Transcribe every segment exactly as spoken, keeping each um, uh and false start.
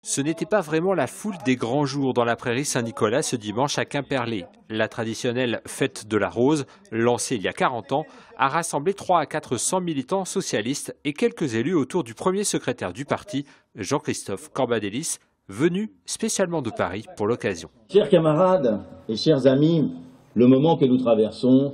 Ce n'était pas vraiment la foule des grands jours dans la prairie Saint-Nicolas ce dimanche à Quimperlé. La traditionnelle fête de la rose, lancée il y a quarante ans, a rassemblé trois à quatre cents militants socialistes et quelques élus autour du premier secrétaire du parti, Jean-Christophe Cambadélis, venu spécialement de Paris pour l'occasion. Chers camarades et chers amis, le moment que nous traversons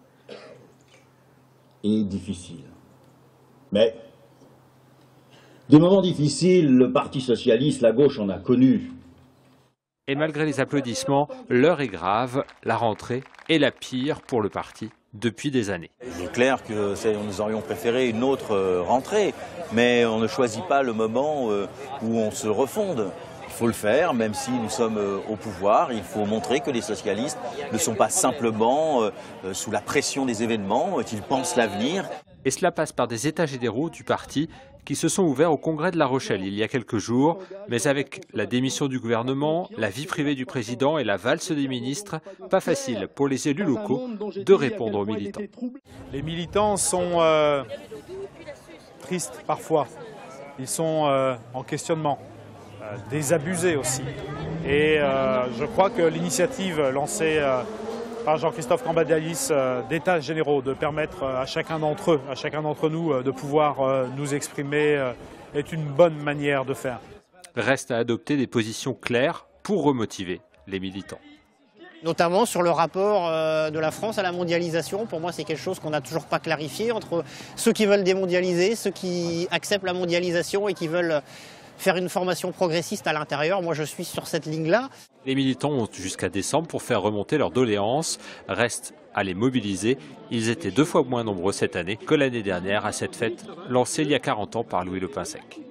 est difficile. Mais des moments difficiles, le Parti socialiste, la gauche en a connu. Et malgré les applaudissements, l'heure est grave, la rentrée est la pire pour le parti depuis des années. Il est clair que nous aurions préféré une autre rentrée, mais on ne choisit pas le moment où on se refonde. Il faut le faire, même si nous sommes au pouvoir. Il faut montrer que les socialistes ne sont pas simplement sous la pression des événements, qu'ils pensent l'avenir. Et cela passe par des états généraux du parti qui se sont ouverts au congrès de La Rochelle il y a quelques jours. Mais avec la démission du gouvernement, la vie privée du président et la valse des ministres, pas facile pour les élus locaux de répondre aux militants. Les militants sont euh, tristes parfois. Ils sont euh, en questionnement, euh, désabusés aussi. Et euh, je crois que l'initiative lancée euh, par Jean-Christophe Cambadélis euh, d'états généraux, de permettre à chacun d'entre eux, à chacun d'entre nous euh, de pouvoir euh, nous exprimer euh, est une bonne manière de faire. Reste à adopter des positions claires pour remotiver les militants. Notamment sur le rapport euh, de la France à la mondialisation. Pour moi, c'est quelque chose qu'on n'a toujours pas clarifié entre ceux qui veulent démondialiser, ceux qui acceptent la mondialisation et qui veulent faire une formation progressiste à l'intérieur. Moi, je suis sur cette ligne-là. Les militants ont jusqu'à décembre pour faire remonter leurs doléances. Reste à les mobiliser. Ils étaient deux fois moins nombreux cette année que l'année dernière à cette fête lancée il y a quarante ans par Louis Le Pinsec.